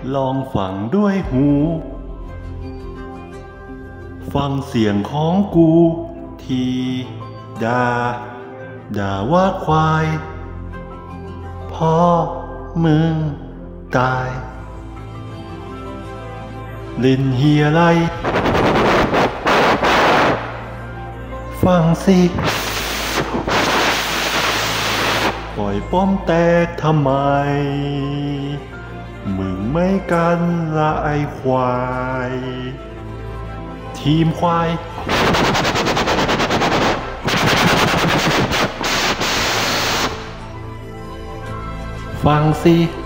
ลองฟังด้วยหู ฟังเสียงของกูที่ด่าว่าควายพ่อมึงตายเล่นเฮียอะไรฟังสิปล่อยป้อมแตกทำไมมึงไม่กันละไอควายทีมควายฟังสิ